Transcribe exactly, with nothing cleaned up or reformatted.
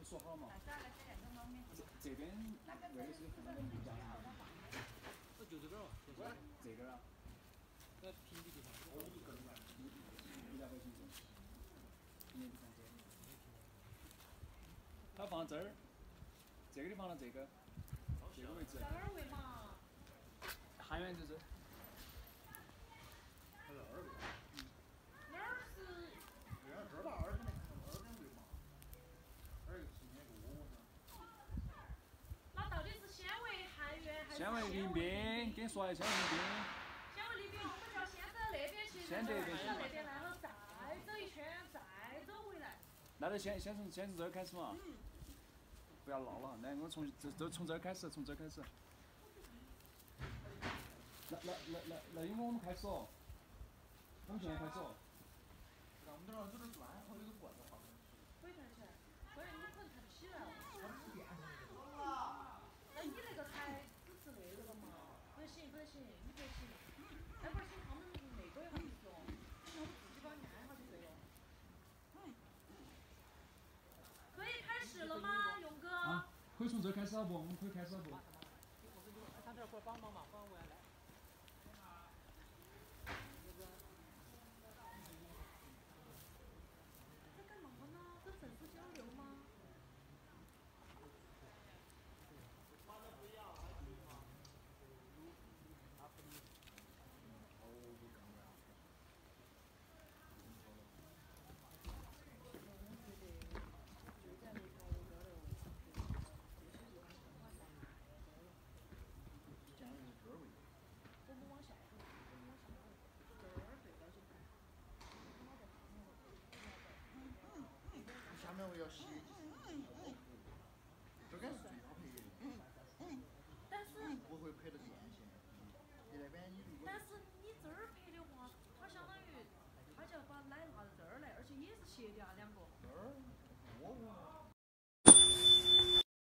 说好了嘛。这这边为的是那个木架子。 那就这个了， 这个啊。 那平底地方。 比较会形成。你看这。它放这儿，这个地方呢，这个，这个位置。 在哪儿位嘛？ 汉源就是。 它在二位。 嗯。哪儿是？ 对啊，这儿把二边的看成二边位嘛。二个是那个窝窝呢。 那到底是先为汉源还是先为临兵？给你说一下，先为临兵。 先为临兵，我们就要先走那边去， 先这边去。 走那边，然后再走一圈，再走回来。 那就先先从先从这儿开始嘛。 嗯。 不要闹了，来，我从这这从这儿开始，从这儿开始。来来来来来，因为我们开始哦。我们现在开始哦。 那我们这儿有点砖，好有个棍的话。 可以抬起来，所以你可能抬不起来了。 它是电上的。 那你那个才只是那个了嘛？不行不行，你不行。那会儿请他们那个也好意思哦，那我自己帮你按下就对了。嗯。可以开始了吗，勇哥？ 啊，可以从这儿开始啊不？我们可以开始啊不？ 他这儿过帮帮忙，帮我来。 在干嘛呢？跟粉丝交流吗？我们往下走，我们往下走，这儿对了就看。 下面我要写几层，这个是最好配的。 但是不会配到电线。你那边你如果。 但是你这儿配的话，它相当于，它就要把奶拿到这儿来，而且也是斜的啊，两个。 这儿窝窝。